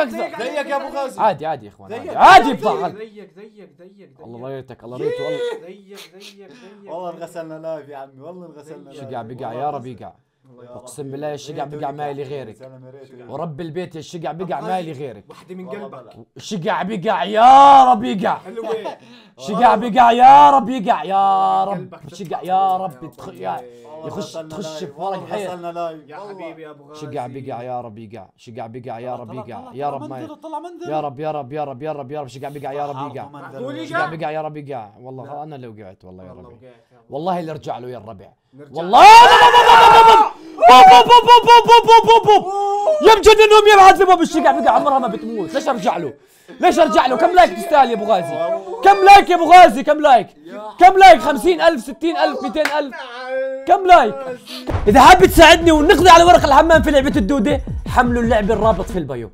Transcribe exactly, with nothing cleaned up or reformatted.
اكثر. زيك يا ابو غازي. عادي عادي يا اخوان، عادي عادي بفضل. زيك زيك زيك الله ريتك الله ريت والله. زيك زيك زيك والله انغسلنا لايف يا عمي، والله انغسلنا لايف. شقع بقع يا رب يقع. اقسم بالله الشقع بقع مالي غيرك، ورب البيت يا الشقع بقع مالي غيرك. وحده من قلبك. شقع بقع يا رب يقع. حلوه. شقع بقع يا رب يقع يا رب. شقع يا رب يخش تخش في ورق حيط. يا حبيبي يا ابو غازي. شقع بقع يا رب يقع. شقع بقع يا رب يقع يا رب ما يا رب يا رب يا رب يا رب يا رب. شقع بقع يا رب يقع. شقع بقع يا رب يقع. والله انا اللي وقعت والله يا ربي. والله اللي ارجع له يا الربع. والله يمجد انهم يبعد في باب الشقع بقع عمرها ما بتموت. ليش ارجع له؟ ليش ارجع له؟ كم لايك تستاهل يا ابو غازي؟ كم لايك يا ابو غازي؟ كم لايك؟ كم لايك؟ خمسين ألف ستين ألف مئتين ألف كم لايك؟ اذا حاب تساعدني ونقضي على ورق الحمام في لعبة الدودة حملوا اللعبة الرابط في البايو.